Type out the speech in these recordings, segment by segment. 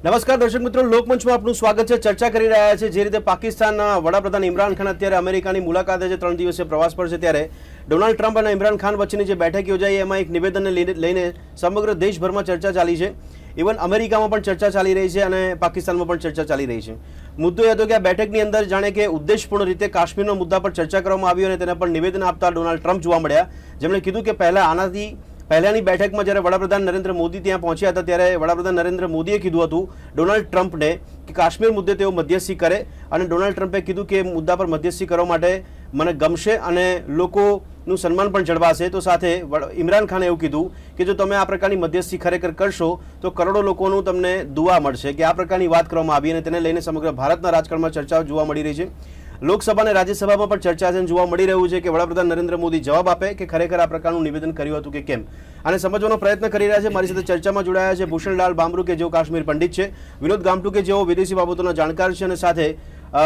નમસ્કાર દર્શક મિત્રો, લોકમંચમાં આપનું સ્વાગત છે। ચર્ચા કરી રહ્યા છે જે રીતે પાકિસ્તાનના વડાપ્રધાન ઇમરાન ખાન અત્યારે અમેરિકાની મુલાકાતે છે, 3 દિવસીય પ્રવાસ પર છે, ત્યારે ડોનાલ્ડ ટ્રમ્પ અને ઇમરાન ખાન વચ્ચેની જે બેઠક યોજાઈ એમાં એક નિવેદનને લઈને સમગ્ર દેશભરમાં ચર્ચા ચાલી છે। ઇવન અમેરિકામાં પણ ચર્ચા ચાલી રહી છે અને પાકિસ્તાનમાં પણ ચર્ચા ચાલી રહી છે। મુદ્દો એ હતો કે આ બેઠકની અંદર જાણે કે ઉદ્દેશપૂર્ણ રીતે કાશ્મીરના મુદ્દા પર ચર્ચા કરવામાં આવી અને તેના પર નિવેદન આપતા ડોનાલ્ડ ટ્રમ્પ જોવા મળ્યા, જેમણે કીધું કે પહેલાની બેઠકમાં જ્યારે વડાપ્રધાન નરેન્દ્ર મોદી ત્યાં પહોંચ્યા હતા ત્યારે વડાપ્રધાન નરેન્દ્ર મોદીએ કીધું હતું ડોનાલ્ડ ટ્રમ્પને કે કાશ્મીર મુદ્દે તેઓ મધ્યસ્થી કરે, અને ડોનાલ્ડ ટ્રમ્પે કીધું કે મુદ્દા પર મધ્યસ્થી કરવા માટે મને ગમશે અને લોકોનું સન્માન પણ જળવાશે। તો સાથે ઇમરાન ખાને એવું કીધું કે જો તમે આ પ્રકારની મધ્યસ્થી ખરેખર કરશો તો કરોડો લોકોનું તમને દુઆ મળશે, કે આ પ્રકારની વાત કરવામાં આવી અને તેને લઈને સમગ્ર ભારતના રાજકારણમાં ચર્ચાઓ જોવા મળી રહી છે। લોકસભા અને રાજ્યસભામાં પણ ચર્ચા જોવા મળી રહ્યું છે કે વડાપ્રધાન નરેન્દ્ર મોદી જવાબ આપે કે ખરેખર આ પ્રકારનું નિવેદન કર્યું હતું કે કેમ, આને સમજવાનો પ્રયત્ન કરી રહ્યા છે। મારી સાથે ચર્ચામાં જોડાયા છે ભૂષણલાલ બામરૂ કે જેઓ કાશ્મીર પંડિત છે, વિનોદ ગામટુ કે જેઓ વિદેશી બાબતોના જાણકાર છે, અને સાથે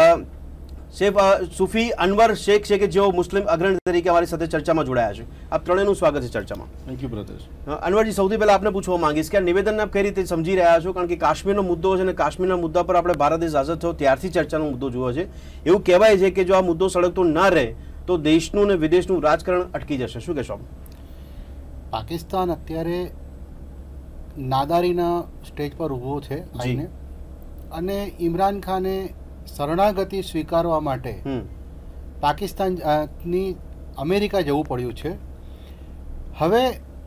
શેખ સુફી અનવર શેખ છે કે જેઓ મુસ્લિમ અગ્રણી તરીકે અમારી સાથે ચર્ચામાં જોડાયા છે। આપ ત્રણેયનું સ્વાગત છે ચર્ચામાં। થેન્ક યુ પ્રદેશ। અનવરજી, સૌથી પહેલા આપને પૂછવા માંગીશ કે આ નિવેદન આપ કઈ રીતે સમજી રહ્યા છો, કારણ કે કાશ્મીરનો મુદ્દો છે અને કાશ્મીરના મુદ્દા પર આપણે ભારત દેશ આઝાદ થયો ત્યારથી ચર્ચાનો મુદ્દો જોયો છે। એવું કહેવાય છે કે જો આ મુદ્દો સળગતો ન રહે તો દેશનું અને વિદેશનું રાજકારણ અટકી જશે, શું કહેશો? પાકિસ્તાન અત્યારે નાદારીના સ્ટેજ પર ઊભો છે આવીને, અને ઇમરાન ખાને શરણાગતિ સ્વીકારવા માટે પાકિસ્તાનની અમેરિકા જવું પડ્યું છે। હવે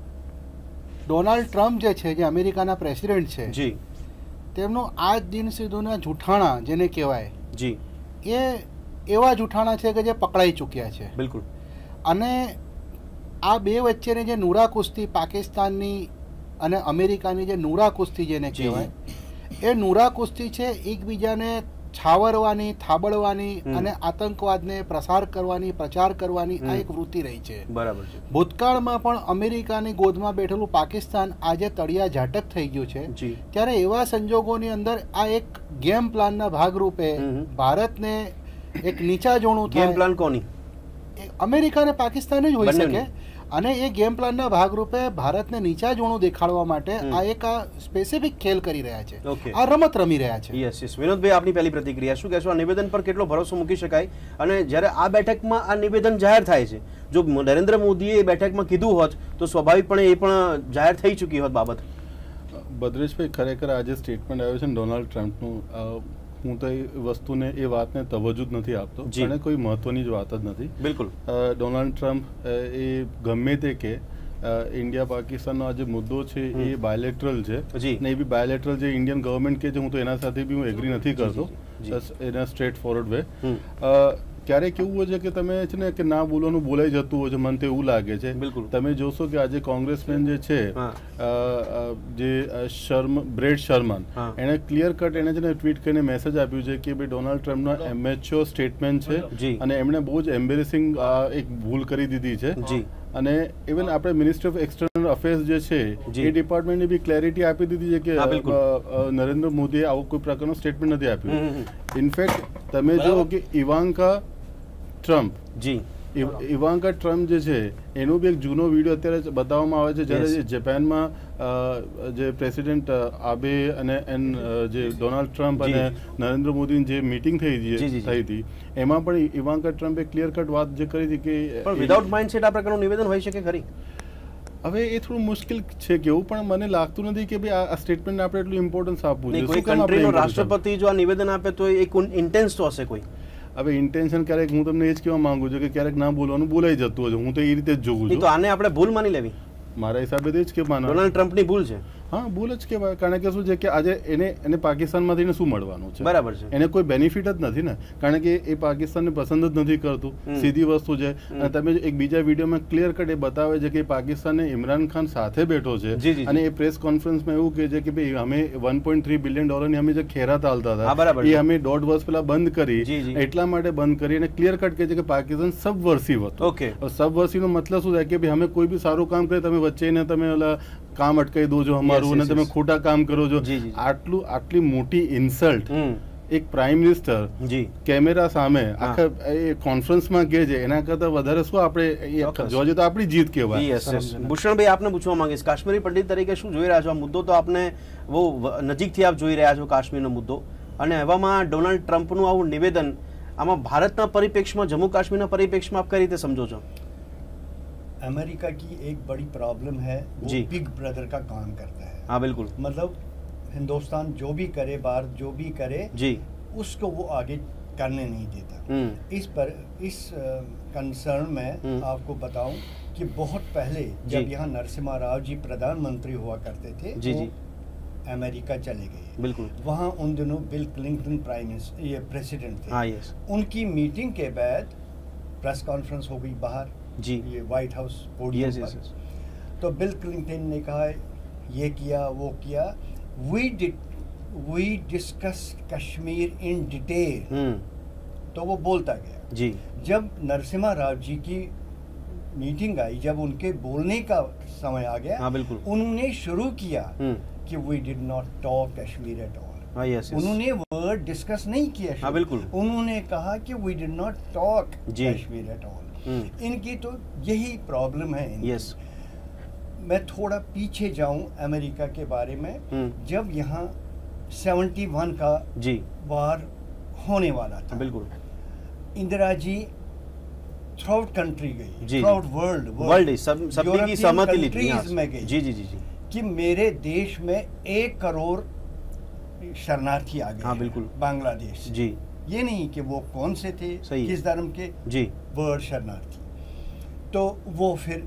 ડોનાલ્ડ ટ્રમ્પ જે છે, જે અમેરિકાના પ્રેસિડેન્ટ છે, તેમનું આજ દિન સુધીના જૂઠાણા જેને કહેવાય એ એવા જૂઠાણા છે કે જે પકડાઈ ચૂક્યા છે। બિલકુલ। અને આ બે વચ્ચેની જે નૂરા કુસ્તી પાકિસ્તાનની અને અમેરિકાની જે નૂરા કુસ્તી જેને કહેવાય, એ નૂરા કુસ્તી છે એકબીજાને છાવરવાની, થાબડવાની અને આતંકવાદને પ્રચાર કરવાની આ એક વૃત્તિ રહી છે। બરાબર છે। ભૂતકાળમાં પણ અમેરિકાની ગોદમાં બેઠેલું પાકિસ્તાન આજે તળિયા ઝાટક થઈ ગયું છે, ત્યારે એવા સંજોગોની અંદર આ એક ગેમ પ્લાનના ભાગરૂપે ભારતને એક નીચા જોણું થાય। ગેમ પ્લાન કોની? અમેરિકા અને પાકિસ્તાન જ હોઈ શકે, અને એ ગેમ પ્લાનના ભાગરૂપે ભારતને નીચા જોણું દેખાડવા માટે આ એક સ્પેસિફિક ખેલ કરી રહ્યા છે, આ રમત રમી રહ્યા છે। યસ યસ, વિનોદભાઈ, આપની પહેલી પ્રતિક્રિયા શું કહેશો? આ નિવેદન પર કેટલો ભરોસો મૂકી શકાય? અને જ્યારે આ બેઠકમાં આ નિવેદન જાહેર થાય છે, જો નરેન્દ્ર મોદીએ એ બેઠકમાં કીધું હોત તો સ્વાભાવિકપણે એ પણ જાહેર થઈ ચૂકી હોત બાબત। ભદ્રેશભાઈ, ખરેખર આજે સ્ટેટમેન્ટ આવ્યો છે ને ડોનાલ્ડ ટ્રમ્પનું, હું તો એ વસ્તુને એ વાતને તવજ્જો નથી આપતો, અને કોઈ મહત્વની જ વાત જ નથી। બિલકુલ। ડોનાલ્ડ ટ્રમ્પ એ ગમે તે કે ઇન્ડિયા પાકિસ્તાનનો આ જે મુદ્દો છે એ બાયલેટરલ છે, ને એ બી બાયલેટરલ જે ઇન્ડિયન ગવર્મેન્ટ કે છે, હું તો એના સાથે બી હું એગ્રી નથી કરતો એના સ્ટ્રેટ ફોરવર્ડ વે। ક્યારેક એવું હોય છે કે તમે છે ને કે ના બોલવાનું બોલાઈ જતું હોય છે, મને તો એવું લાગે છે। બિલકુલ। તમે જોશો કે આજે કોંગ્રેસમેન જે છે, જે બ્રેડ શર્મન, એને ક્લિયર કટ એને છે ને ટ્વીટ કરીને મેસેજ આપ્યું છે કે ભાઈ ડોનાલ્ડ ટ્રમ્પનો એમેચ્યોર સ્ટેટમેન્ટ છે અને એમણે બહુ જ એમ્બેરેસિંગ એક ભૂલ કરી દીધી છે। અને ઇવન આપણે મિનિસ્ટ્રી ઓફ એક્સટર્નલ અફેર્સ જે છે એ ડિપાર્ટમેન્ટને બી ક્લેરિટી આપી દીધી છે કે નરેન્દ્ર મોદીએ આવું કોઈ પ્રકારનું સ્ટેટમેન્ટ નથી આપ્યું। ઇનફેક્ટ તમે જો કે ઇવાંકા ટ્રમ્પ જે છે એનો બી એક જૂનો વિડીયો અત્યારે બતાવવામાં આવે છે, જ્યારે જાપાનમાં જે પ્રેસિડેન્ટ આબે અને જે ડોનાલ્ડ ટ્રમ્પ અને નરેન્દ્ર મોદીની જે મીટિંગ થઈ હતી એમાં પણ ઇવાંકા ટ્રમ્પે ક્લિયર કટ વાત જે કરી હતી કે વિધાઉટ માઇન્ડસેટ આ પ્રકારનું નિવેદન હોઈ શકે ખરી? હવે એ થોડું મુશ્કેલ છે કેવું, પણ મને લાગતું નથી કે ભાઈ આ સ્ટેટમેન્ટ આપણે એટલું ઇમ્પોર્ટન્સ આપવું જોઈએ। કોઈ કન્ટ્રીનો રાષ્ટ્રપતિ જો આ નિવેદન આપે તો એક ઇન્ટેન્સ તો હશે કોઈ। હવે ઇન્ટેન્શન ક્યારેક હું તમને એ જ કહેવા માંગુ છું કે ક્યારેક ના બોલવાનું બોલાઈ જતું હોય, હું તો એ રીતે જ જોઉં છું। તો આને આપણે ભૂલ માની લેવી? મારા હિસાબે તો જ કે ડોનાલ્ડ ટ્રમ્પની ભૂલ છે। હા, ભૂલ જ કહેવાય, કારણ કે શું છે કે આજે એને પાકિસ્તાનમાંથી શું મળવાનું છે? બરાબર છે। એને કોઈ બેનિફિટ જ નથી ને, કારણ કે એ પાકિસ્તાનને પસંદ જ નથી કરતું, સીધી વસ્તુ છે। અને તમે એક બીજા વિડીયોમાં ક્લિયર કટ એ બતાવે છે કે પાકિસ્તાનને ઇમરાન ખાન સાથે બેઠો છે, અને એ પ્રેસ કોન્ફરન્સમાં એવું કહે છે કે ભાઈ અમે $1.3 બિલિયન અમે જે ખેરાત હાલતા હતા એ અમે 1.5 વર્ષ પહેલા બંધ કરી, એટલા માટે બંધ કરી, અને ક્લિયર કટ કહે છે કે પાકિસ્તાન સબવર્સિવ હતું। સબવર્સિવ નો મતલબ શું થાય કે ભાઈ અમે કોઈ બી સારું કામ કરીએ તમે વચ્ચે ને તમે કામ અટકાવી દો છો અમારું, અને તમે ખોટા કામ કરો છો। આટલી મોટી ઇન્સલ્ટ એક પ્રાઇમ મિનિસ્ટર જી કેમેરા સામે આખા કોન્ફરન્સમાં કહે છે એના કરતા વધારે શું આપણે જોવા જઈએ તો આપણી જીત કહેવાય. ભૂષણભાઈ આપને પૂછવા માંગીશ, કાશ્મીરી પંડિત તરીકે શું જોઈ રહ્યા છો? આ મુદ્દો તો આપને બહુ નજીકથી આપ જોઈ રહ્યા છો, કાશ્મીરનો મુદ્દો, અને એવામાં ડોનાલ્ડ ટ્રમ્પનું આવું નિવેદન, આમાં ભારતના પરિપ્રેક્ષ્યમાં, જમ્મુ કાશ્મીરના પરિપ્રેક્ષ્યમાં આપ કઈ રીતે સમજો છો? अमेरिका की एक बड़ी प्रॉब्लम है, वो बिग ब्रदर का काम करता है. हाँ बिल्कुल. मतलब हिंदुस्तान जो भी करे, भारत जो भी करे जी, उसको वो आगे करने नहीं देता. इस कंसर्न में आपको बताऊं कि बहुत पहले जब यहाँ नरसिम्हा राव जी प्रधानमंत्री हुआ करते थे, जी जी, अमेरिका चले गए. बिल्कुल. वहाँ उन दिनों बिल क्लिंटन प्राइम मिनिस्टर, ये प्रेसिडेंट थे. हाँ, यस. उनकी मीटिंग के बाद प्रेस कॉन्फ्रेंस हो गई बाहर जी, ये व्हाइट हाउस पोडियम पर. yes. तो बिल क्लिंटन ने कहा ये किया वो किया, we discuss Kashmir in detail. तो वो बोलता गया जी. जब नरसिम्हा राव जी की मीटिंग आई, जब उनके बोलने का समय आ गया, हाँ बिल्कुल, उन्होंने शुरू किया कि we did not talk Kashmir at all. हाँ, yes. उन्होंने वर्ड डिस्कस नहीं किया. हाँ बिल्कुल. उन्होंने कहा कि we did not talk Kashmir at all. इनकी तो यही प्रॉब्लम है. यस. मैं थोड़ा पीछे जाऊं अमेरिका के बारे में. जब यहाँ 71 का जी वार होने वाला था, बिल्कुल, इंदिरा जी थ्राउट कंट्री गई, थ्राउट वर्ल्ड सबने की सहमति ली थी में गई. जी जी जी जी, कि मेरे देश में 1 करोड़ शरणार्थी आ गए. हाँ बिल्कुल, बांग्लादेश जी. ये नहीं कि वो कौन से थे, किस धर्म के, जी, वर्ड शरणार्थी. तो वो फिर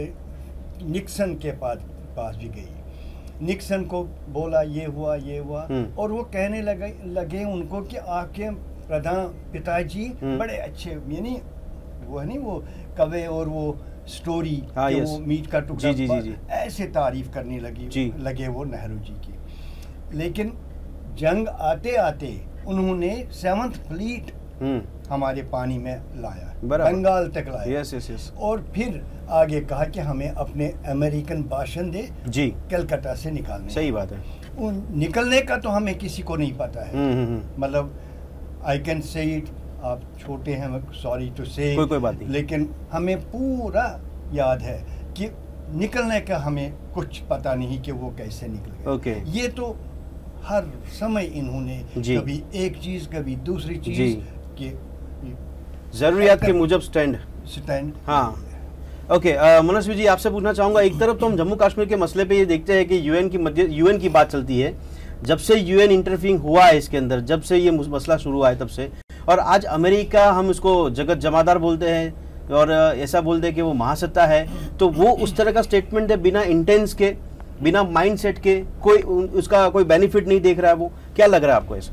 निक्सन के पास भी गई. निक्सन को बोला ये हुआ ये हुआ, और वो कहने लगे उनको कि आपके पिताजी बड़े अच्छे, यानी वो है नहीं वो कवे और वो स्टोरी, हाँ, वो मीट का टुकड़ा, जी, जी, जी. ऐसे तारीफ करने लगे वो नेहरू जी की. लेकिन जंग आते आते उन्होंने 7th फ्लीट हमारे पानी में लाया, बंगाल तक लाया. Yes yes yes. और फिर आगे कहा कि हमें अपने अमेरिकन बाशिंदे जी कलकत्ता से निकालने. सही बात है. उन निकलने का तो हमें किसी को नहीं पता है. मतलब आई कैन से इट, आप छोटे हैं, सॉरी टू से, कोई बात नहीं, लेकिन हमें पूरा याद है कि निकलने का हमें कुछ पता नहीं कि वो कैसे निकल गए. ये तो हर समय इन्होंने कभी एक चीज कभी दूसरी चीज के जरूरियात के मुजब स्टैंड. हाँ ओके. मनस्वी जी आपसे पूछना चाहूंगा, एक तरफ तो हम जम्मू कश्मीर के मसले पे ये देखते हैं कि यूएन की बात चलती है, जब से यूएन इंटरफियरिंग हुआ है इसके अंदर, जब से ये मसला शुरू हुआ है तब से, और आज अमेरिका, हम उसको जगत जमादार बोलते हैं और ऐसा बोलते हैं कि वो महासत्ता है, तो वो उस तरह का स्टेटमेंट है बिना इंटेंस के, बिना माइंडसेट के, कोई उसका कोई बेनिफिट नहीं देख रहा है. वो क्या लग रहा है आपको ऐसा?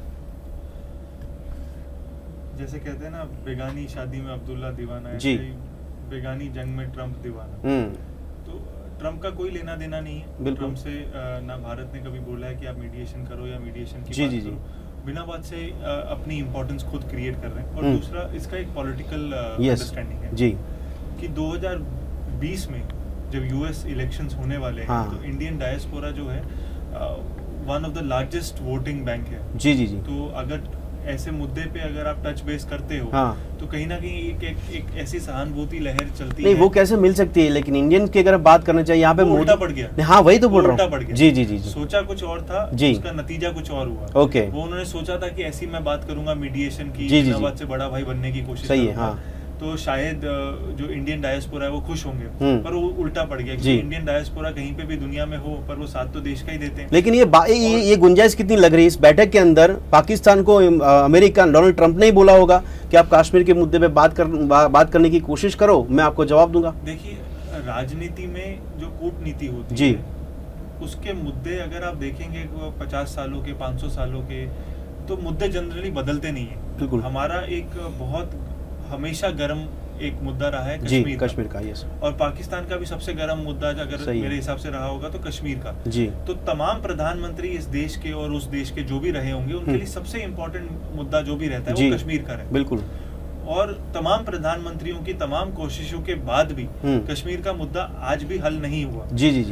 जैसे कहते हैं ना, बेगानी शादी में अब्दुल्ला दीवाना है, जी, बेगानी जंग में ट्रम्प दीवाना. तो ट्रम्प का कोई लेना देना नहीं है. ट्रम्प से ना भारत ने कभी बोला है कि आप मीडिएशन करो या मीडिएशन की बात करो. बिना बात से अपनी इम्पोर्टेंस खुद क्रिएट कर रहे हैं. और दूसरा, इसका एक पॉलिटिकल अंडरस्टैंडिंग है जी, कि 2020 में जब यूएस इलेक्शंस होने वाले हैं, तो इंडियन डायस्पोरा जो है one of the largest voting bank है. जी जी जी. तो अगर ऐसे मुद्दे पे अगर आप टच बेस करते हो, तो कहीं ना कहीं एक ऐसी सहानुभूति लहर चलती नहीं, है. वो कैसे मिल सकती है? लेकिन इंडियन की अगर बात करना चाहिए, यहाँ पे उल्टा पड़ गया. हाँ वही तो बोल रहा हूँ. जी जी जी. सोचा कुछ और था, उसका नतीजा कुछ और हुआ. ओके. वो उन्होंने सोचा था कि ऐसी मैं बात करूंगा मीडिएशन की, इस्लामाबाद से बड़ा भाई बनने की कोशिश. सही है. हाँ. तो शायद जो इंडियन डायस्पोरा है वो खुश होंगे, पर वो उल्टा पड़ गया. इंडियन डायस्पोरा कहीं पे भी दुनिया में हो, पर वो साथ तो देश का ही देते हैं. लेकिन ये गुंजाइश कितनी लग रही है इस बैठक के अंदर? पाकिस्तान को अमेरिका, डोनाल्ड ट्रंप ने ही बोला होगा कि आप कश्मीर के मुद्दे पे बात करने की कोशिश करो, मैं आपको जवाब दूंगा. देखिए, राजनीति में जो कूटनीति होती जी, है, उसके मुद्दे अगर आप देखेंगे 50 सालों के, 500 सालों के, तो मुद्दे जनरली बदलते नहीं है. बिल्कुल. हमारा एक बहुत हमेशा गर्म एक मुद्दा रहा है कश्मीर का. यस. और पाकिस्तान का भी सबसे गर्म मुद्दा अगर मेरे हिसाब से रहा होगा तो कश्मीर का. जी. तो तमाम प्रधानमंत्री इस देश के और उस देश के जो भी रहे होंगे, उनके लिए सबसे इम्पोर्टेंट मुद्दा जो भी रहता है वो कश्मीर का है. बिल्कुल. और तमाम प्रधानमंत्रियों की तमाम कोशिशों के बाद भी कश्मीर का मुद्दा आज भी हल नहीं हुआ. जी जी जी.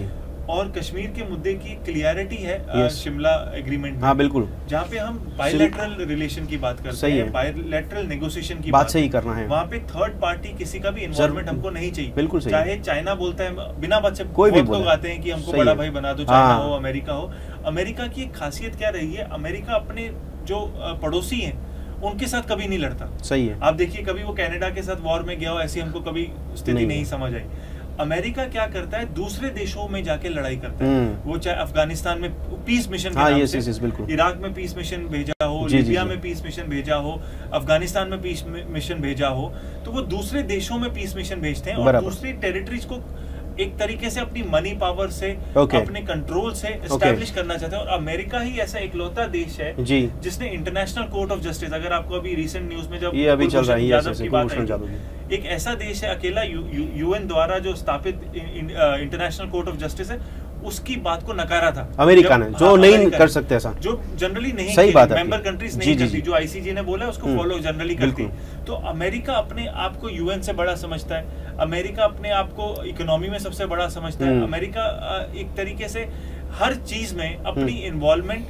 और कश्मीर के मुद्दे की क्लियरिटी है शिमला एग्रीमेंट में। हाँ बिल्कुल, जहाँ पे हम बायलैटरल रिलेशन की बात करते हैं, बायलैटरल नेगोशिएशन की बात सही करना है, वहाँ पे थर्ड पार्टी किसी का भी इन्वॉल्वमेंट हमको नहीं चाहिए। बिल्कुल सही। चाहे चाइना बोलता है बिना बात से, कोई भी लोग आते हैं कि हमको बड़ा भाई बना दो, चाइना हो अमेरिका हो। अमेरिका की एक खासियत क्या रही है, अमेरिका अपने जो पड़ोसी हैं उनके साथ कभी नहीं लड़ता। सही है। आप देखिए कभी वो कनाडा के साथ वॉर में गया हो, ऐसी हमको कभी स्थिति नहीं समझ आई। अमेरिका क्या करता है, दूसरे देशों में जाके लड़ाई करता है। वो चाहे अफगानिस्तान में पीस मिशन के नाम से, इराक में पीस मिशन भेजा हो, लीबिया में पीस मिशन भेजा हो, अफगानिस्तान में पीस मिशन भेजा हो, तो वो दूसरे देशों में पीस मिशन भेजते हैं और दूसरी टेरिटरीज को एक तरीके से अपनी मनी पावर से, अपने कंट्रोल से एस्टैब्लिश करना चाहते हैं। और अमेरिका ही ऐसा इकलौता देश है जिसने इंटरनेशनल कोर्ट ऑफ जस्टिस, अगर आपको अभी रिसेंट न्यूज में जब ये अभी चल रहा है यादव की बात आई, एक ऐसा देश है अकेला यूएन द्वारा जो स्थापित इंटरनेशनल कोर्ट ऑफ जस्टिस है, उसकी बात को नकारा था अमेरिका ने, जो नहीं कर सकते ऐसा, जो जनरली नहीं, सही बात है, मेंबर कंट्रीज नहीं करती, जो आईसीजे ने बोला उसको फॉलो जनरली करती। तो अमेरिका अपने आप को यूएन से बड़ा समझता है, अमेरिका अपने आप को इकोनॉमी में सबसे बड़ा समझता है, अमेरिका एक तरीके से हर चीज में अपनी इन्वॉल्वमेंट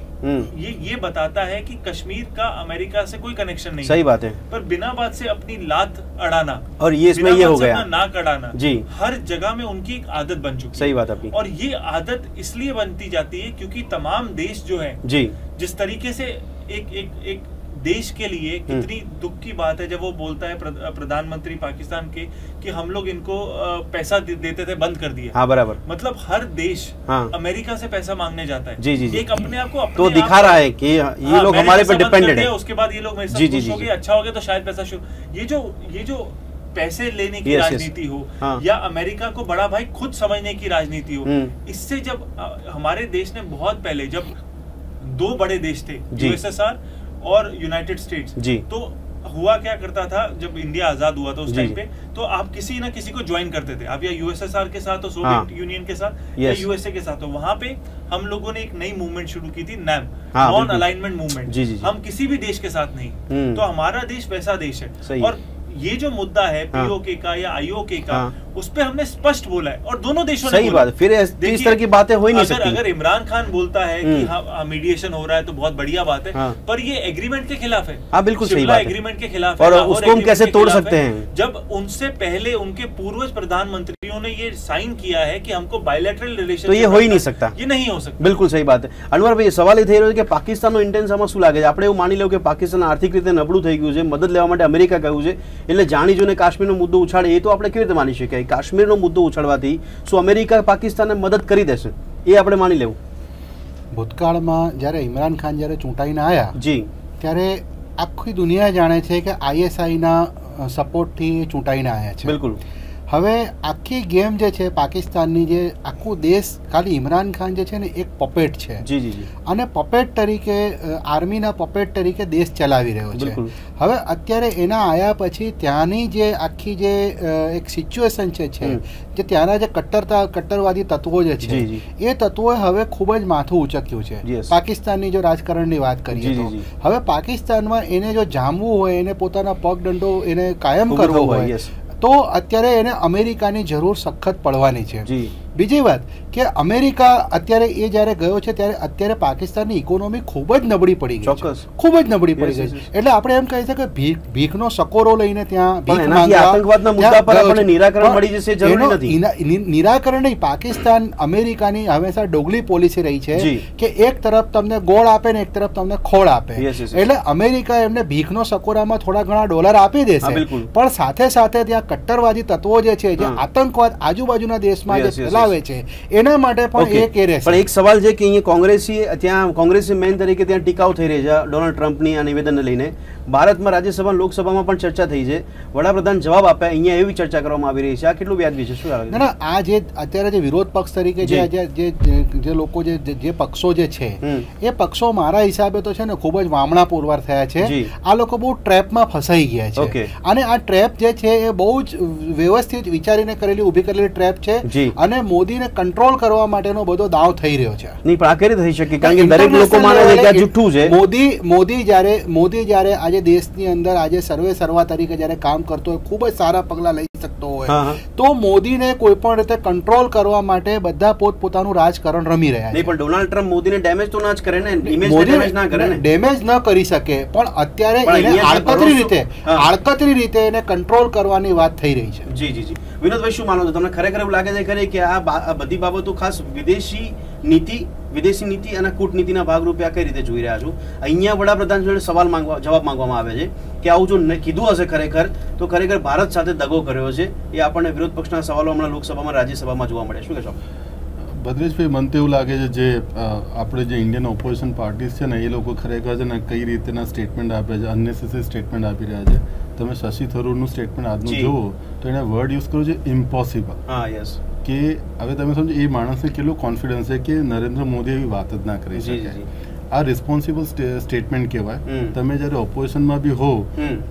ये बताता है कि कश्मीर का अमेरिका से कोई कनेक्शन नहीं। सही बात है। पर बिना बात से अपनी लात अड़ाना, और ये इसमें ये हो गया, नाक अड़ाना जी, हर जगह में उनकी एक आदत बन चुकी है। सही बात आपकी। और ये आदत इसलिए बनती जाती है क्योंकि तमाम देश जो है जी, जिस तरीके से एक देश के लिए कितनी दुख की बात है जब वो बोलता है प्रधानमंत्री पाकिस्तान के कि हम लोग इनको पैसा देते थे, बंद कर दिया। हाँ बराबर। मतलब हर देश अमेरिका से पैसा मांगने जाता है। जी जी, एक अपने आप को तो दिखा रहा है कि ये लोग हमारे पे डिपेंडेंट है। उसके बाद ये लोग मेरे साथ खुश हो गए, अच्छा हो गया तो शायद पैसा शुरू। ये जो पैसे लेने की राजनीति हो या अमेरिका को बड़ा भाई खुद समझने की राजनीति हो, इससे जब हमारे देश ने बहुत पहले, जब दो बड़े देश थे यूएसएसआर और यूनाइटेड स्टेट्स, तो हुआ क्या करता था, जब इंडिया आजाद हुआ था उस टाइम पे, तो आप किसी ना किसी को ज्वाइन करते थे, आप या यूएसएसआर के साथ, सोवियत यूनियन के साथ, या यूएसए के साथ। तो वहां पे हम लोगों ने एक नई मूवमेंट शुरू की थी, नैम, नॉन अलाइनमेंट मूवमेंट। हम किसी भी देश के साथ नहीं, तो हमारा देश वैसा देश है। और ये जो मुद्दा है पीओके का या आईओके का, उस पे हमने स्पष्ट बोला है और दोनों देशों ने सही बात। फिर इस तरह की बातें हो ही नहीं सकती। अगर इमरान खान बोलता है कि हाँ मीडिएशन हो रहा है तो बहुत बढ़िया बात है, पर ये एग्रीमेंट के खिलाफ है। हाँ बिल्कुल सही बात है, एग्रीमेंट के खिलाफ है। और उसको हम कैसे तोड़ सकते हैं, जब उनसे पहले उनके पूर्वज प्रधानमंत्रियों ने ये साइन किया है कि हमको बायलैटरल रिलेशन, तो ये हो ही नहीं सकता, ये नहीं हो सकता। बिल्कुल सही बात है। अनवर भाई, સવાલ એ થઈ રહ્યો છે કે પાકિસ્તાનનો ઇન્ટેન્સ આમાં શું લાગે છે? આપણે એવું માની લેવું કે પાકિસ્તાન આર્થિક રીતે નબળું થઈ ગયું છે, મદદ લેવા માટે અમેરિકા કહ્યું છે, એટલે જાણી જોઈને કાશ્મીરનો મુદ્દો ઉછાળે, એ તો આપણે કેવી રીતે માની શકીએ? કાશ્મીરનો મુદ્દો ઉછાળવાથી શું અમેરિકા પાકિસ્તાનને મદદ કરી દેશે, એ આપણે માની લેવું? ભૂતકાળમાં જ્યારે ઇમરાન ખાન જ્યારે ચૂંટાઈને આવ્યા જી, ત્યારે આખી દુનિયા જાણે છે કે આઈએસઆઈના સપોર્ટથી ચૂંટાઈને આવ્યા છે। બિલકુલ। હવે આખી ગેમ જે છે પાકિસ્તાનની, જે આખું દેશ ખાલી ઇમરાન ખાન જે છે ને એક પપેટ છે, જી જી જી, અને પપેટ તરીકે, આર્મીના પપેટ તરીકે દેશ ચલાવી રહ્યો છે। હવે અત્યારે એના આયા પછી ત્યાંની જે આખી જે એક સિચ્યુએશન છે, જે ત્યાંના જે કટ્ટરવાદી તત્વો જે છે, એ તત્વોએ હવે ખૂબ જ માથું ઉચક્યું છે। પાકિસ્તાનની જો રાજકારણની વાત કરીએ તો હવે પાકિસ્તાનમાં એને જો જામવું હોય, એને પોતાના પગદંડો એને કાયમ કરવો હોય, તો અત્યારે એને અમેરિકાની જરૂર સખત પડવાની છે। બીજી વાત કે અમેરિકા અત્યારે એ જ્યારે ગયો છે ત્યારે અત્યારે પાકિસ્તાનની ઇકોનોમી ખૂબ જ નબળી પડી ગઈ છે, ખૂબ જ નબળી પડી ગઈ છે। એટલે આપણે એમ કહી શકીએ કે ભીખનો સકોરો લઈને ત્યાં ભીખ માંગવા, આતંકવાદના મુદ્દા પર આપણને નિરાકરણ મળી જશે, જરૂરી નથી। નિરાકરણ નહીં, પાકિસ્તાન અમેરિકાની હંમેશા ડોગલી પોલિસી રહી છે કે એક તરફ તમને ગોળ આપે ને એક તરફ તમને ખોળ આપે। એટલે અમેરિકા એમને ભીખનો સકોરામાં થોડા ઘણા ડોલર આપી દેશે, પણ સાથે સાથે ત્યાં કટ્ટરવાદી તત્વો જે છે, જે આતંકવાદ આજુબાજુના દેશમાં જે ફેલાવે છે, એના માટે પણ એક એ રહેશે। પણ એક સવાલ છે કે અહીંયા કોંગ્રેસી મેન તરીકે ત્યાં ટીકાઓ થઈ રહી છે ડોનાલ્ડ ટ્રમ્પની આ નિવેદનને લઈને। ભારતમાં રાજ્યસભા લોકસભામાં પણ ચર્ચા થઈ છે, વડાપ્રધાન જવાબ આપે, અહીંયા એવી ચર્ચા કરવામાં આવી રહી છે। આ કેટલું વ્યાજબી છે, શું લાગે? ના, આ જે અત્યારે જે વિરોધ પક્ષ તરીકે જે લોકો જે પક્ષો જે છે, એ પક્ષો મારા હિસાબે તો છે ને ખૂબ જ વામણા પુરવાર થયા છે। આ લોકો બહુ ટ્રેપમાં ફસાઈ ગયા છે, અને આ ટ્રેપ જે છે એ બહુ જ વ્યવસ્થિત વિચારીને કરેલી, ઊભી કરેલી ટ્રેપ છે, અને મોદીને કંટ્રોલ કરવા માટેનો બધો દાવ થઈ રહ્યો છે। નહીં, પણ આ કેવી રીતે થઈ શકે? કારણ કે દરેક લોકો માને છે કે આ જૂઠું છે। મોદી જ્યારે આજે જે દેશની અંદર આજે સર્વે સર્વા તરીકે જ્યારે કામ કરતો હોય, ખૂબ જ સારા પગલાં લઈ શકતો હોય, તો મોદીને કોઈ પણ રીતે કંટ્રોલ કરવા માટે બધા પોતપોતાનું રાજકારણ રમી રહ્યા છે. પણ ડોનાલ્ડ ટ્રમ્પ મોદીને ડેમેજ તો ના જ કરે ને, ઇમેજ ડેમેજ ના કરે ને, ડેમેજ ન કરી શકે, પણ અત્યારે એને આડકતરી રીતે એને કંટ્રોલ કરવાની વાત થઈ રહી છે. જી જી જી વિનોદભાઈ, શું માનો છો તમને? ખરેખર એવું લાગે છે ખરી કે આ બધી બાબતો ખાસ વિદેશી નીતિ અને કૂટનીતિના ભાગરૂપે આ કઈ રીતે જોઈ રહ્યા છો? અહીંયા વડાપ્રધાન જોડે જવાબ માંગવામાં આવે છે કે આવું જો કીધું હશે ખરેખર તો ખરેખર ભારત સાથે દગો કર્યો છે. એ આપણને વિરોધ પક્ષના સવાલો હમણાં લોકસભામાં રાજ્યસભામાં જોવા મળે. શું કહેશો ભદ્રેશભાઈ? મને તો એવું લાગે છે જે આપણે જે ઇન્ડિયન ઓપોઝિશન પાર્ટીઝ છે ને, એ લોકો ખરેખર છે ને કઈ રીતના સ્ટેટમેન્ટ આપે છે, અનનેસેસરી સ્ટેટમેન્ટ આપી રહ્યા છે. તમે શશી થરૂરનું સ્ટેટમેન્ટ આજનું જુઓ તો એને વર્ડ યુઝ કર્યો છે ઇમ્પોસિબલ. હા યસ, કે હવે તમે સમજો એ માણસને કેટલો કોન્ફિડન્સ છે કે નરેન્દ્ર મોદી એવી વાત જ ના કરી શકે. આ રિસ્પોન્સિબલ સ્ટેટમેન્ટ કહેવાય. તમે જ્યારે ઓપોઝિશનમાં બી હો,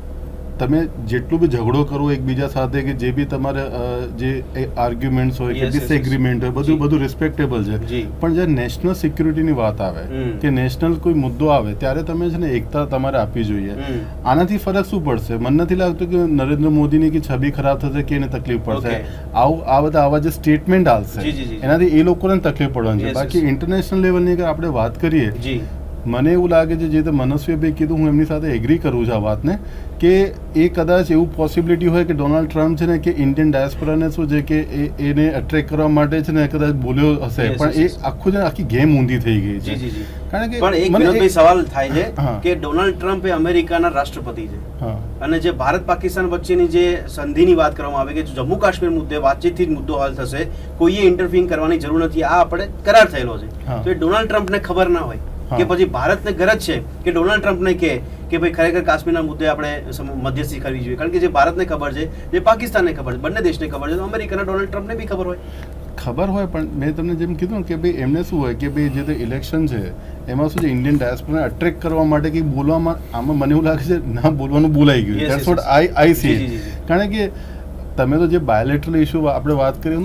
તમે જેટલું બી ઝઘડો કરો એકબીજા સાથે કે જે બી તમારે જે આર્ગ્યુમેન્ટ્સ હોય કે ડિસએગ્રીમેન્ટ હોય, બધું રિસ્પેક્ટેબલ છે. પણ જ્યારે નેશનલ સિક્યુરિટીની વાત આવે કે નેશનલ કોઈ મુદ્દો આવે ત્યારે તમે છે ને એકતા તમારે આપવી જોઈએ. આનાથી ફરક શું પડશે? મને નથી લાગતું કે નરેન્દ્ર મોદીની કે છબી ખરાબ થશે કે એને તકલીફ પડશે. આવા જે સ્ટેટમેન્ટ આવશે એનાથી એ લોકોને તકલીફ પડવાની છે. બાકી ઇન્ટરનેશનલ લેવલની અગર આપણે વાત કરીએ, મને એવું લાગે છે જે મનસ્વીભાઈ કીધું, હું એમની સાથે એગ્રી કરું છું આ વાતને, કે એ કદાચ એવું પોસિબિલિટી હોય કે ડોનાલ્ડ ટ્રમ્પ છે ને કે ઇન્ડિયન ડાયસ્પોરાને શું છે કે એને અટ્રેક્ટ કરવા માટે છે ને કદાચ બોલ્યો હશે, પણ એ આખી ગેમ ઊંધી થઈ ગઈ છે. કારણ કે મને એક સવાલ થાય છે કે ડોનાલ્ડ ટ્રમ્પ એ અમેરિકાના રાષ્ટ્રપતિ છે અને જે ભારત પાકિસ્તાન વચ્ચેની જે સંધિની વાત કરવામાં આવે કે જમ્મુ કાશ્મીર મુદ્દે વાતચીતથી જ મુદ્દો હલ થશે, કોઈએ ઇન્ટરફિંગ કરવાની જરૂર નથી, આ આપણે કરાર થયેલો છે. તો એ ડોનાલ્ડ ટ્રમ્પને ખબર ના હોય કે પછી ભારતને ગરજ છે કે ડોનાલ્ડ ટ્રમ્પને કે ભાઈ ખરેખર કાશ્મીરના મુદ્દે આપણે મધ્યસ્થી કરવી જોઈએ? કારણ કે જે ભારતને ખબર છે, જે પાકિસ્તાનને ખબર છે, બંને દેશને ખબર છે, તો અમેરિકાના ડોનાલ્ડ ટ્રમ્પને બી ખબર હોય. પણ મેં તમને જેમ કીધું કે ભાઈ એમને શું હોય કે ભાઈ જે ઇલેક્શન છે એમાં શું છે, ઇન્ડિયન ડાયસ્પોરાને અટ્રેક્ટ કરવા માટે કંઈક બોલવામાં, આમાં મને એવું લાગે છે ના બોલવાનું બોલાઈ ગયું. That's what I see. કારણ કે તમે તો જે બાયોલેટરલ ઇશ્યુ આપણે વાત કરી,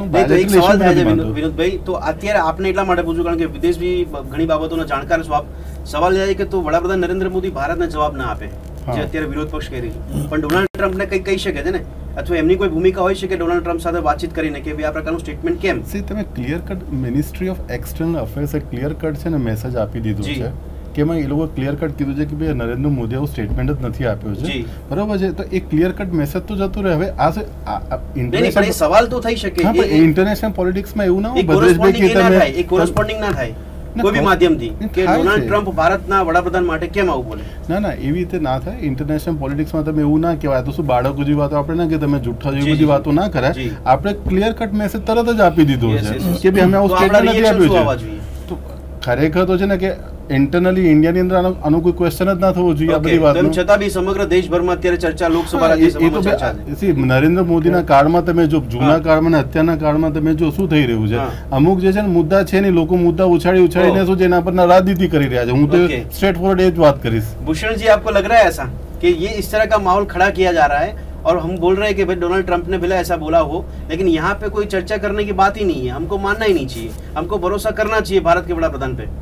વિનોદભાઈ, તો અત્યારે આપને એટલા માટે પૂછું કારણ કે વિદેશી ઘણી બાબતોના જાણકાર છો આપ. સવાલ એ કે તો વડાપ્રધાન નરેન્દ્ર મોદી ભારતને જવાબ ના આપે, જે અત્યારે વિરોધ પક્ષ કરી રહ્યું, પણ ડોનાલ્ડ ટ્રમ્પને કંઈક કહી શકે છે ને, અથવા એમની કોઈ ભૂમિકા હોય છે કે ડોનાલ્ડ ટ્રમ્પ સાથે વાતચીત કરીને કે ભાઈ આ પ્રકારનું સ્ટેટમેન્ટ કેમ? તમે clear cut ministry of external affairs clear cut છે ને મેસેજ આપી દીધું છે કે એમાં એ લોકો ક્લિયર કટ કીધું છે કે ભાઈ નરેન્દ્ર મોદી આવું સ્ટેટમેન્ટ જ નથી આપ્યો છે, બરોબર છે? તો એ ક્લિયર કટ મેસેજ તો જતો રહે. હવે આ સવાલ તો થઈ શકે, ઇન્ટરનેશનલ પોલિટિક્સમાં એવું ના હોય ભદ્રેશભાઈ કે તમે કોરસ્પોન્ડિંગ ના થાય કોઈ બી માધ્યમથી કે ડોનાલ્ડ ટ્રમ્પ ભારતના વડાપ્રધાન માટે કેમ આવું બોલે. ના, એવી રીતે ના થાય. ઇન્ટરનેશનલ પોલિટિક્સમાં તમે એવું ના કહેવાય, તો શું બાળકો જેવી વાતો આપણે ના કે તમે જૂઠા જેવી બધી વાતો ના કરાય. આપણે ક્લિયર કટ મેસેજ તરત જ આપી દીધો છે કે ભાઈ અમે આવું સ્ટેટમેન્ટ નથી આપ્યું છે. તો ખરેખર તો છે ને કે ઇન્ટરનલી ઇન્ડિયાની અંદર આનો કોઈ ક્વેશ્ચન જ ના થવો જોઈએ આ બધી વાતનો. છતાં બી સમગ્ર દેશભરમાં અત્યારે ચર્ચા લોકસભા રાજ્યસભામાં ચર્ચા છે. નરેન્દ્ર મોદીના કાળમાં તમે જો, જૂના કાળમાં અને અત્યારના કાળમાં તમે જો શું થઈ રહ્યું છે, અમુક જે છે ને મુદ્દા છે ને લોકો મુદ્દા ઉછાળીને શું છે એના પર રાજનીતિ કરી રહ્યા છે. હું તો સ્ટ્રેટ ફોરવર્ડ એ જ વાત કરીશ. भूषण जी, आपको लग रहा है ऐसा कि ये इस तरह का माहौल खड़ा किया जा रहा है और हम बोल रहे हैं कि भाई डोनाल्ड ट्रंप ने भले ऐसा बोला हो, लेकिन यहाँ पे कोई चर्चा करने की बात ही नहीं है, हमको मानना ही नहीं चाहिए, हमको भरोसा करना चाहिए भारत के बड़ा प्रधान पे?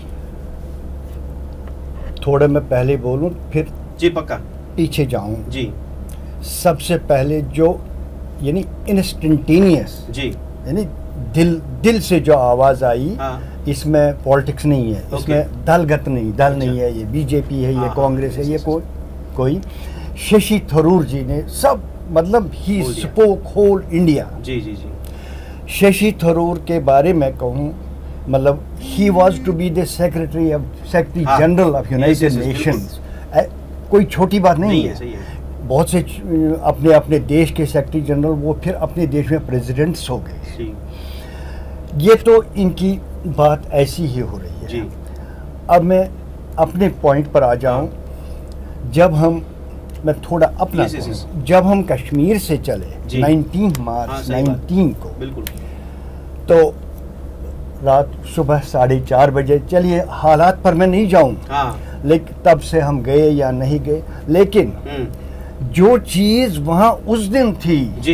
थोड़े मैं पहले बोलूं फिर जी पक्का पीछे जाऊं जी. सबसे पहले जो यानी इंस्टेंटेनियस जी, यानी दिल से जो आवाज आई, इसमें पॉलिटिक्स नहीं है, इसमें दलगत नहीं, दल नहीं है, ये बीजेपी है, ये कांग्रेस है, ये कोई शशि थरूर जी ने सब मतलब ही स्पोक होल इंडिया. जी जी जी. शशि थरूर के बारे में कहूँ, मतलब he was to be the secretary general of United Nations. कोई छोटी बात नहीं है. बहुत से अपने अपने देश के सेक्रेटरी जनरल वो फिर अपने देश में प्रेसिडेंट्स हो गए. ये तो इनकी बात ऐसी ही हो रही है. जी. अब मैं अपने पॉइंट पर आ जाऊं. मैं थोड़ा अपना जब हम कश्मीर से चले 19 मार्च 19 को, बिल्कुल, तो रात सुबह 4:30 बजे, चलिए हालात पर मैं नहीं जाऊं, लेकिन तब से हम गए या नहीं गए, लेकिन जो चीज वहां उस दिन थी जी,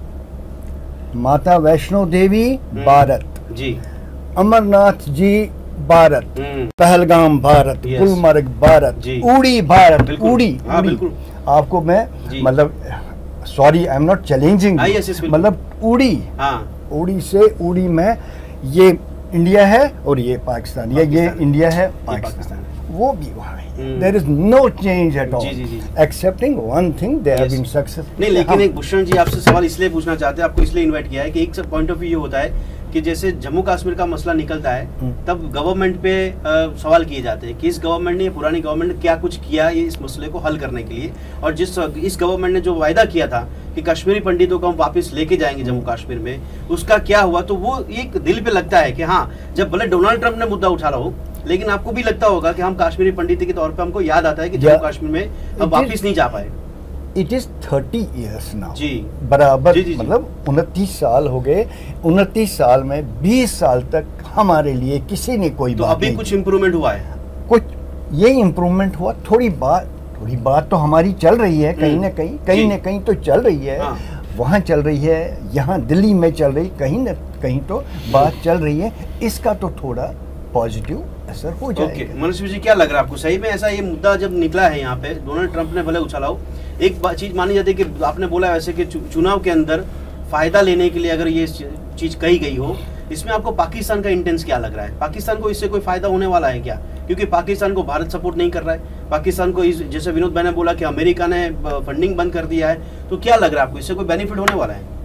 माता वैष्णो देवी भारत, जी, अमरनाथ जी भारत, पहलगाम भारत, गुलमर्ग भारत, उड़ी भारत, उड़ी। आपको मैं मतलब sorry I am not challenging, मतलब उड़ी, उड़ी से उड़ी में ये इंडिया है और ये पाकिस्तान, ये इंडिया है पाकिस्तान, वो भी वहाँ है। There is no change at all, excepting one thing, they have been successful। नहीं, लेकिन एक भूषण जी आपसे सवाल इसलिए पूछना चाहते हैं, आपको इसलिए इनवाइट किया है कि एक पॉइंट ऑफ व्यू ये होता है कि जैसे जम्मू कश्मीर का मसला निकलता है तब गवर्नमेंट पे सवाल किए जाते हैं कि इस गवर्नमेंट ने, पुरानी गवर्नमेंट ने क्या कुछ किया ये इस मसले को हल करने के लिए, और इस गवर्नमेंट ने जो वायदा किया था कि कश्मीरी पंडितों को हम वापस लेके जाएंगे जम्मू कश्मीर में, उसका क्या हुआ? तो वो एक दिल पे लगता है कि हाँ, जब भले डोनाल्ड ट्रंप ने मुद्दा उठा हो, लेकिन आपको भी लगता होगा कि हम कश्मीरी पंडित के तौर पे हमको याद आता है कि जम्मू कश्मीर में हम वापस नहीं जा पाए। इट इज 30 years नाउ जी, बराबर मतलब 29 साल हो गए। 29 साल में 20 साल तक हमारे लिए किसी ने कोई तो अभी कुछ इम्प्रूवमेंट हुआ है? कुछ ये इम्प्रूवमेंट हुआ, थोड़ी बात तो हमारी चल रही है, कहीं ना कहीं तो चल रही है। वहाँ चल रही है, यहाँ दिल्ली में चल रही, कहीं न कहीं तो बात चल रही है। इसका तो थोड़ा पॉजिटिव असर हो जाएगा। मनस्वी जी, क्या लग रहा है आपको? सही में ऐसा ये मुद्दा जब निकला है यहाँ पे, डोनाल्ड ट्रंप ने भले उछाला हो, एक चीज मानी जाती है कि आपने बोला वैसे कि चुनाव के अंदर फायदा लेने के लिए अगर ये चीज कही गई हो, इसमें आपको पाकिस्तान का इंटेंस क्या लग रहा है? पाकिस्तान को इससे कोई फायदा होने वाला है क्या? क्योंकि पाकिस्तान को भारत सपोर्ट नहीं कर रहा है, पाकिस्तान को जैसे विनोद भाई ने बोला कि अमेरिका ने फंडिंग बंद कर दिया है, तो क्या लग रहा है आपको, इससे कोई बेनिफिट होने वाला है?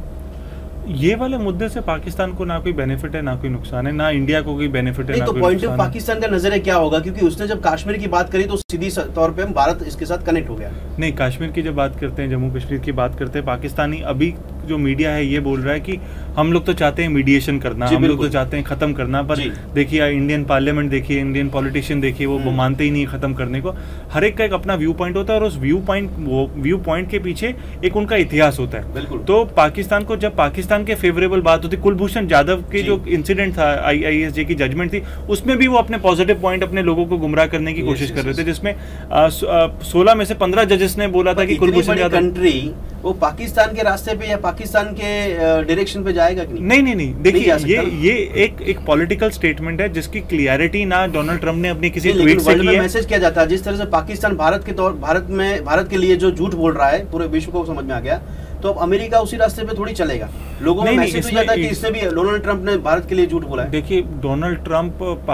ये वाले मुद्दे से पाकिस्तान को ना कोई बेनिफिट है ना कोई नुकसान है, ना इंडिया को कोई बेनिफिट है ना तो कोई पॉइंट नुकसान ऑफ पाकिस्तान का नजरिया क्या होगा? क्योंकि उसने जब कश्मीर की बात करी तो सीधी तौर पे हम भारत इसके साथ कनेक्ट हो गया। नहीं, कश्मीर की जब बात करते हैं, जम्मू कश्मीर की बात करते हैं, पाकिस्तानी अभी जो मीडिया है ये बोल रहा है कि हम लोग तो चाहते हैं मीडिएशन करना, हम लोग तो चाहते हैं खत्म करना, पर देखिए इंडियन पार्लियामेंट देखिए, इंडियन पॉलिटिशियन देखिए, वो मानते ही नहीं खत्म करने को। हर एक का एक अपना व्यू पॉइंट होता है और उस व्यू पॉइंट के पीछे एक उनका इतिहास होता है। तो पाकिस्तान को जब पाकिस्तान के फेवरेबल बात होती, कुलभूषण जाधव के जो इंसिडेंट था, IISJ की जजमेंट थी, उसमें भी वो अपने पॉजिटिव पॉइंट अपने लोगों को गुमराह करने की कोशिश कर रहे थे, जिसमें 16 में से 15 जजेस ने बोला था कि कुलभूषण जाधव कंट्री वो पाकिस्तान के रास्ते पे या पाकिस्तान के डायरेक्शन पे जाएगा कि नहीं। देखिए ये एक पॉलिटिकल स्टेटमेंट है जिसकी क्लियरिटी ना डोनाल्ड ट्रंप ने अपनी किसी ट्वीट से की है। मैसेज किया जाता है जिस तरह से पाकिस्तान भारत के लिए जो झूठ बोल रहा है, पूरे विश्व को समझ में आ गया, तो अब अमेरिका उसी रास्ते पे थोड़ी चलेगा। लोगों में मैसेज हो जाता है कि इससे भी डोनाल्ड ट्रंप ने भारत के लिए झूठ बोला है। देखिए, डोनाल्ड ट्रंप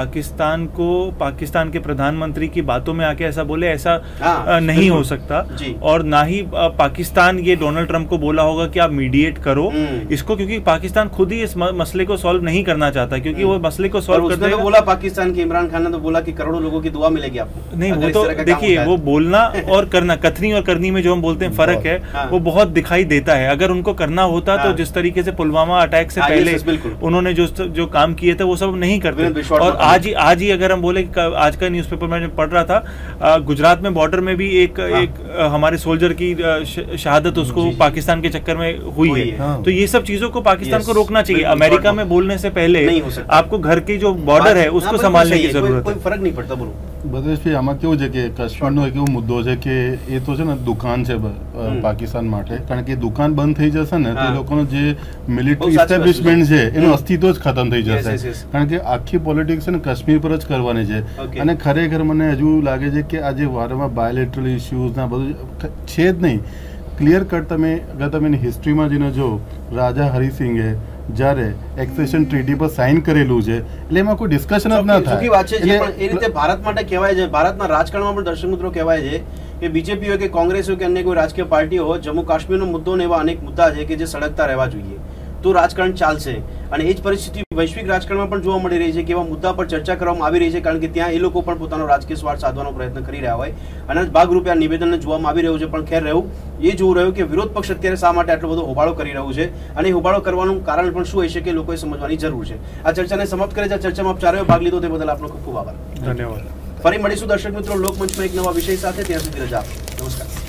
पाकिस्तान के प्रधानमंत्री की बातों में आके ऐसा बोले, ऐसा नहीं हो सकता। और ना ही पाकिस्तान ये डोनाल्ड ट्रंप को बोला होगा कि आप मीडिएट करो इसको, क्योंकि पाकिस्तान खुद ही इस मसले को सॉल्व नहीं करना चाहता, क्योंकि वो मसले को सॉल्व करने तो बोला पाकिस्तान के इमरान खान ने तो बोला कि करोड़ों लोगों की दुआ मिलेगी आपको। नहीं, वो तो देखिए, वो बोलना और करना, कथनी और करनी में जो हम बोलते हैं फर्क है, वो बहुत दिखाई देता है। अगर उनको करना होता तो जिस तरीके से पुलवामा अटैक से पहले उन्होंने जो काम किए थे वो सब नहीं करते। और आज ही अगर हम बोले, आज का न्यूज़पेपर में पढ़ रहा था, गुजरात में बॉर्डर में भी एक हमारे सोल्जर की शहादत उसको पाकिस्तान के चक्कर में हुई है। तो ये सब चीजों को पाकिस्तान को रोकना चाहिए। अमेरिका में बोलने से पहले आपको घर की जो बॉर्डर है उसको संभालने की जरूरत है। कोई फर्क नहीं पड़ता। बोलो બસ આમાં કેવું છે કે કાશ્મીરનો એક એવો મુદ્દો છે કે એ તો છે ને દુકાન છે પાકિસ્તાન માટે, કારણ કે દુકાન બંધ થઈ જશે ને તો એ લોકોનો જે મિલિટરી ઇસ્ટેબ્લિશમેન્ટ છે એનું અસ્તિત્વ જ ખતમ થઈ જશે, કારણ કે આખી પોલિટિક્સ છે ને કાશ્મીર પર જ કરવાની છે। અને ખરેખર મને હજુ લાગે છે કે આજે વારમાં બાયોલેટરલ ઇસ્યુઝ ના બધું છે જ નહીં। ક્લિયર કટ તમે અગર તમે એની હિસ્ટ્રીમાં જઈને જો, રાજા હરિસિંઘે જ્યારે એક્સેશન ટ્રીટી પર સાઇન કરેલું છે એટલે એમાં કોઈ ડિસ્કશન જ ના થાય। વાત છે જે પણ એ રીતે ભારત માટે કહેવાય છે, ભારતના રાજકારણમાં પણ દર્શક મિત્રો કહેવાય છે કે બીજેપી હોય કે કોંગ્રેસ હોય કે અન્ય કોઈ રાજકીય પાર્ટી હોય, જમ્મુ કાશ્મીરનો મુદ્દો ને એવા અનેક મુદ્દા છે કે જે સળગતા રહેવા જોઈએ તો રાજકારણ ચાલશે। અને એ જ પરિસ્થિતિ વૈશ્વિક રાજકારણમાં પણ જોવા મળી રહી છે કે એવા મુદ્દા પર ચર્ચા કરવામાં આવી રહી છે, કારણ કે ત્યાં એ લોકો પણ પોતાનો રાજકીય સ્વાર્થ સાધવાનો પ્રયત્ન કરી રહ્યા હોય અને ભાગરૂપે આ નિવેદનને જોવામાં આવી રહ્યું છે। પણ ખેર રહેવું એ જોવું રહ્યું કે વિરોધ પક્ષ અત્યારે શા માટે આટલો બધો હોબાળો કરી રહ્યું છે અને હોબાળો કરવાનું કારણ પણ શું હોય છે કે લોકોએ સમજવાની જરૂર છે। આ ચર્ચાને સમાપ્ત કરે છે। આ ચર્ચામાં આપ ચારેય ભાગ લીધો તે બદલ આપનો ખૂબ ખૂબ આભાર, ધન્યવાદ। ફરી મળીશું દર્શક મિત્રો લોકમંચમાં એક નવા વિષય સાથે, ત્યાં સુધી રજા આપો। નમસ્કાર।